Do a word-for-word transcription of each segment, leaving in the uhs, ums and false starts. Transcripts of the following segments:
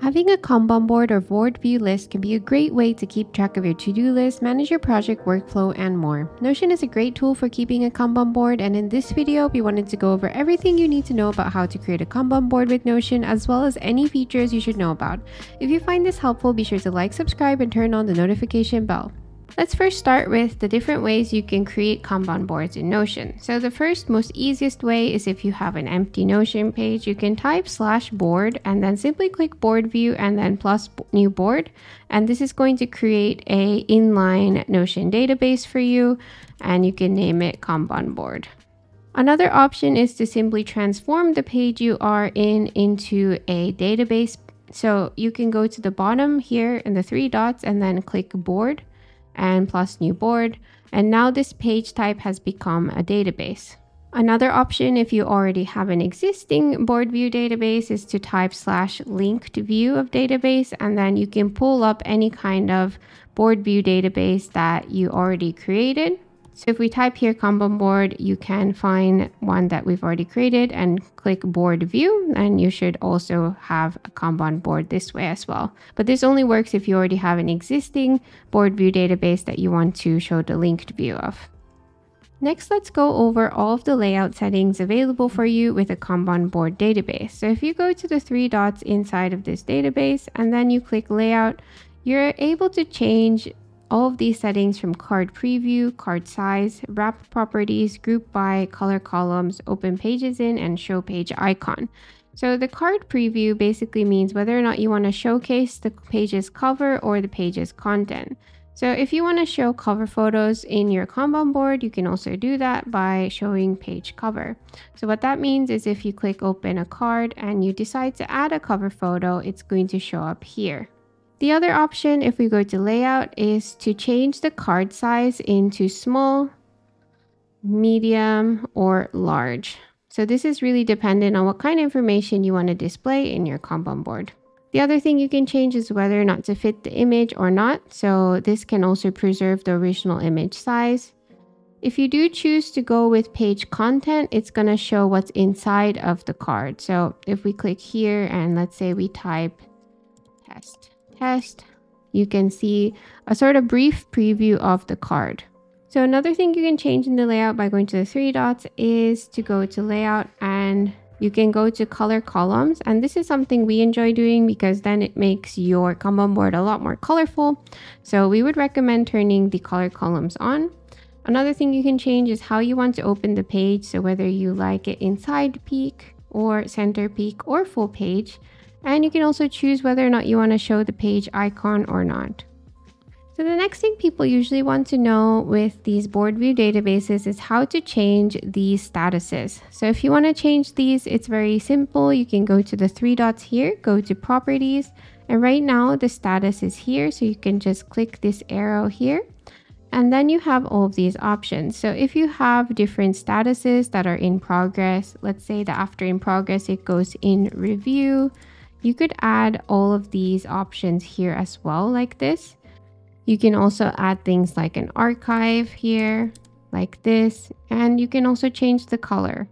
Having a Kanban board or board view list can be a great way to keep track of your to-do list, manage your project workflow, and more. Notion is a great tool for keeping a Kanban board, and in this video, we wanted to go over everything you need to know about how to create a Kanban board with Notion, as well as any features you should know about. If you find this helpful, be sure to like, subscribe, and turn on the notification bell. Let's first start with the different ways you can create Kanban boards in Notion. So the first, most easiest way is if you have an empty Notion page, you can type slash board and then simply click board view and then plus new board. And this is going to create a inline Notion database for you, and you can name it Kanban board. Another option is to simply transform the page you are in into a database. So you can go to the bottom here in the three dots and then click board and plus new board, and now this page type has become a database. Another option, if you already have an existing board view database, is to type slash linked view of database, and then you can pull up any kind of board view database that you already created. So if we type here Kanban board, you can find one that we've already created and click board view, and you should also have a Kanban board this way as well. But this only works if you already have an existing board view database that you want to show the linked view of. Next, let's go over all of the layout settings available for you with a Kanban board database. So if you go to the three dots inside of this database and then you click layout, you're able to change all of these settings from card preview, card size, wrap properties, group by, color columns, open pages in, and show page icon. So the card preview basically means whether or not you want to showcase the page's cover or the page's content. So if you want to show cover photos in your Kanban board, you can also do that by showing page cover. So what that means is if you click open a card and you decide to add a cover photo, it's going to show up here. The other option, if we go to layout, is to change the card size into small, medium, or large. So this is really dependent on what kind of information you want to display in your Kanban board. The other thing you can change is whether or not to fit the image or not. So this can also preserve the original image size. If you do choose to go with page content, it's going to show what's inside of the card. So if we click here and let's say we type test. test, you can see a sort of brief preview of the card. So another thing you can change in the layout by going to the three dots is to go to layout, and you can go to color columns. And this is something we enjoy doing because then it makes your Kanban board a lot more colorful. So we would recommend turning the color columns on. Another thing you can change is how you want to open the page. So whether you like it inside peak or center peak or full page. And you can also choose whether or not you want to show the page icon or not. So the next thing people usually want to know with these board view databases is how to change these statuses. So if you want to change these, it's very simple. You can go to the three dots here, go to properties, and right now the status is here. So you can just click this arrow here. And then you have all of these options. So if you have different statuses that are in progress, let's say that after in progress, it goes in review. You could add all of these options here as well, like this. You can also add things like an archive here, like this, and you can also change the color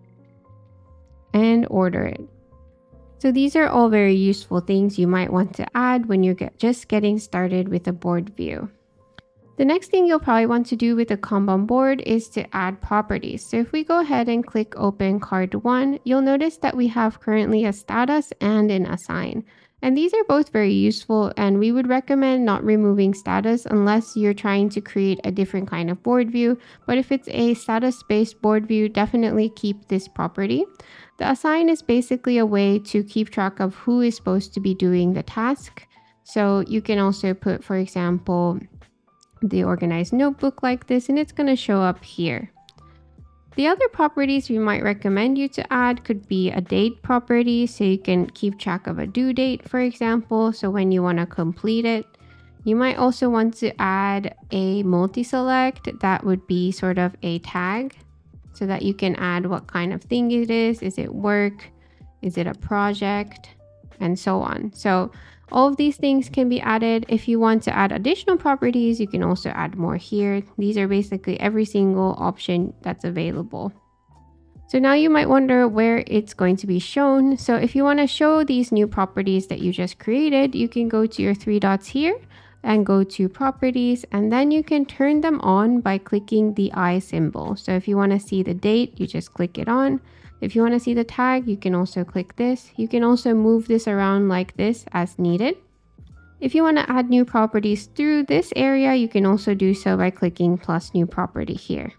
and order it. So these are all very useful things you might want to add when you're get, just getting started with a board view. The next thing you'll probably want to do with a Kanban board is to add properties. So if we go ahead and click open card one, you'll notice that we have currently a status and an assign. And these are both very useful, and we would recommend not removing status unless you're trying to create a different kind of board view. But if it's a status-based board view, definitely keep this property. The assign is basically a way to keep track of who is supposed to be doing the task. So you can also put, for example, the organized notebook like this, and it's going to show up here. The other properties we might recommend you to add could be a date property, so you can keep track of a due date, for example, so when you want to complete it. You might also want to add a multi-select that would be sort of a tag, so that you can add what kind of thing it is. Is it work? Is it a project? And so on. So all of these things can be added. If you want to add additional properties, you can also add more here. These are basically every single option that's available. So now you might wonder where it's going to be shown. So if you want to show these new properties that you just created, you can go to your three dots here and go to properties, and then you can turn them on by clicking the eye symbol. So if you want to see the date, you just click it on. If you want to see the tag, you can also click this. You can also move this around like this as needed. If you want to add new properties through this area, you can also do so by clicking plus new property here.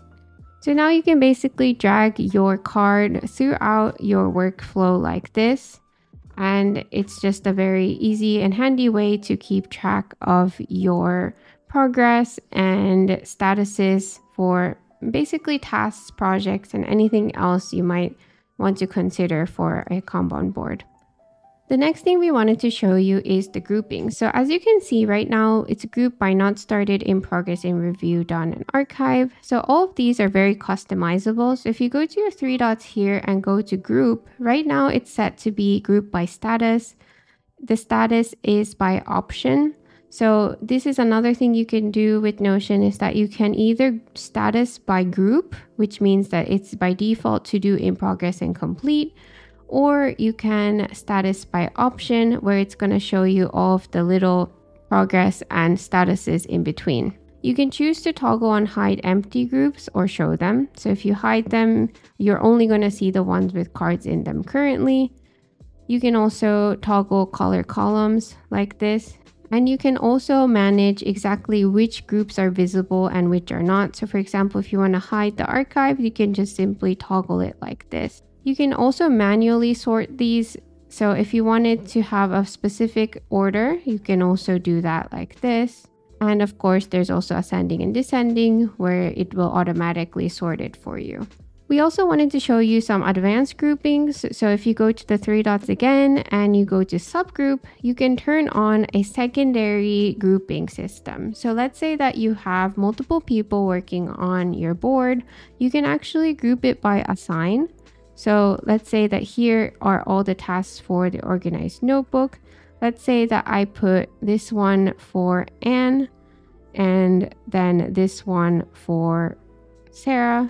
So now you can basically drag your card throughout your workflow like this. And it's just a very easy and handy way to keep track of your progress and statuses for basically tasks, projects, and anything else you might want to consider for a Kanban board. The next thing we wanted to show you is the grouping. So as you can see right now, it's grouped by not started, in progress, in review, done, and archive. So all of these are very customizable. So if you go to your three dots here and go to group, right now it's set to be grouped by status. The status is by option. So this is another thing you can do with Notion, is that you can either status by group, which means that it's by default to do in progress and complete, or you can status by option, where it's going to show you all of the little progress and statuses in between. You can choose to toggle on hide empty groups or show them. So if you hide them, you're only going to see the ones with cards in them currently. You can also toggle color columns like this. And you can also manage exactly which groups are visible and which are not. So for example, if you want to hide the archive, you can just simply toggle it like this. You can also manually sort these. So if you wanted to have a specific order, you can also do that like this. And of course, there's also ascending and descending, where it will automatically sort it for you. We also wanted to show you some advanced groupings. So if you go to the three dots again and you go to subgroup, you can turn on a secondary grouping system. So let's say that you have multiple people working on your board. You can actually group it by assign. So let's say that here are all the tasks for the organized notebook. Let's say that I put this one for Anne and then this one for Sarah.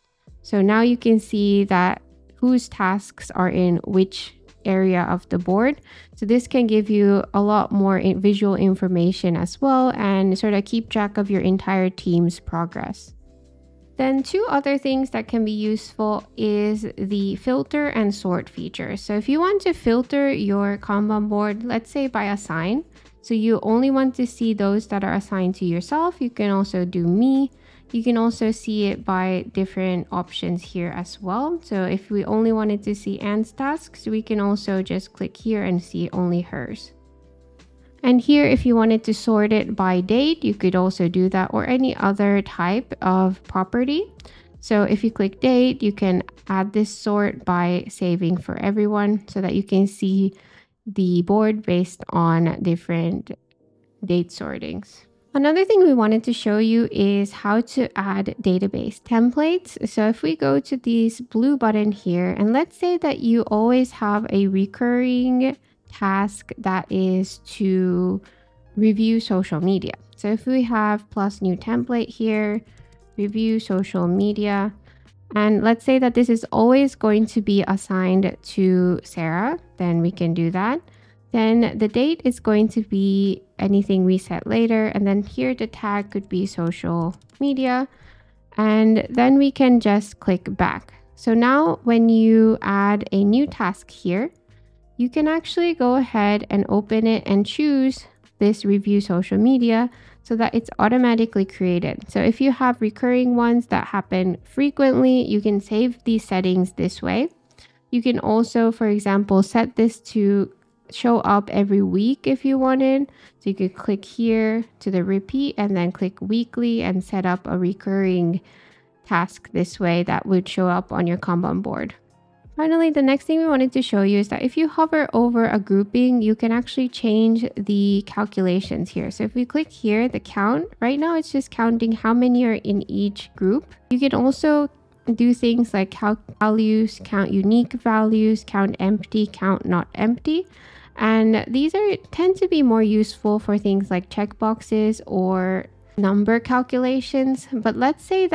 So now you can see that whose tasks are in which area of the board. So this can give you a lot more visual information as well, and sort of keep track of your entire team's progress. Then two other things that can be useful is the filter and sort feature. So if you want to filter your Kanban board, let's say by assign, so you only want to see those that are assigned to yourself, you can also do me. You can also see it by different options here as well. So if we only wanted to see Anne's tasks, we can also just click here and see only hers. And here, if you wanted to sort it by date, you could also do that, or any other type of property. So if you click date, you can add this sort by saving for everyone so that you can see the board based on different date sortings. Another thing we wanted to show you is how to add database templates. So if we go to this blue button here, and let's say that you always have a recurring task that is to review social media. So if we have plus new template here, review social media, and let's say that this is always going to be assigned to Sarah, then we can do that. Then the date is going to be anything we set later, and then here the tag could be social media, and then we can just click back. So now when you add a new task here, you can actually go ahead and open it and choose this review social media so that it's automatically created. So if you have recurring ones that happen frequently, you can save these settings this way. You can also, for example, set this to show up every week if you wanted. So you could click here to the repeat and then click weekly and set up a recurring task this way that would show up on your Kanban board. Finally, the next thing we wanted to show you is that if you hover over a grouping, you can actually change the calculations here. So if we click here, the count, right now it's just counting how many are in each group. You can also do things like count values, count unique values, count empty, count not empty. And these are tend to be more useful for things like checkboxes or number calculations. But let's say that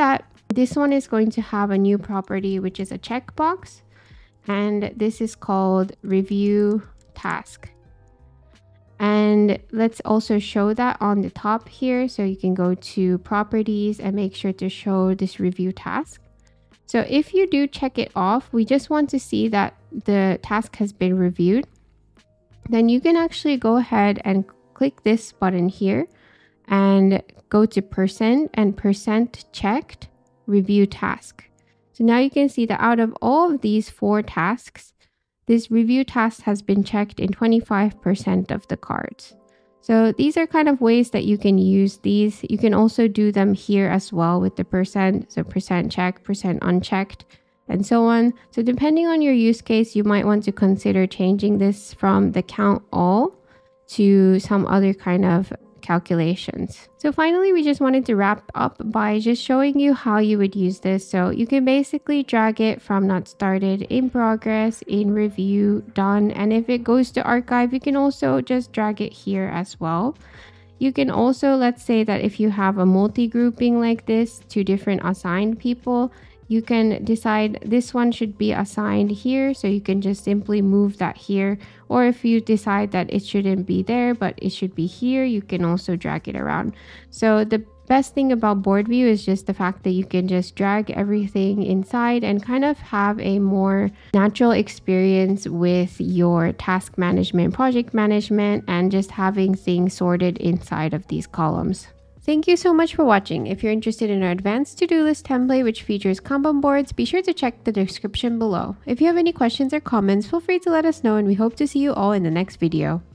This one is going to have a new property, which is a checkbox. And this is called review task. And let's also show that on the top here. So you can go to properties and make sure to show this review task. So if you do check it off, we just want to see that the task has been reviewed. Then you can actually go ahead and click this button here and go to percent and percent checked review task. So now you can see that out of all of these four tasks, this review task has been checked in twenty-five percent of the cards. So these are kind of ways that you can use these. You can also do them here as well with the percent. So percent checked, percent unchecked, and so on. So depending on your use case, you might want to consider changing this from the count all to some other kind of calculations. So finally, we just wanted to wrap up by just showing you how you would use this. So you can basically drag it from not started, in progress, in review, done. And if it goes to archive, you can also just drag it here as well. You can also, let's say that if you have a multi-grouping like this to different assigned people, you can decide this one should be assigned here. So you can just simply move that here. Or if you decide that it shouldn't be there, but it should be here, you can also drag it around. So the best thing about board view is just the fact that you can just drag everything inside and kind of have a more natural experience with your task management, project management, and just having things sorted inside of these columns. Thank you so much for watching. If you're interested in our advanced to-do list template, which features Kanban boards, be sure to check the description below. If you have any questions or comments, feel free to let us know, and we hope to see you all in the next video.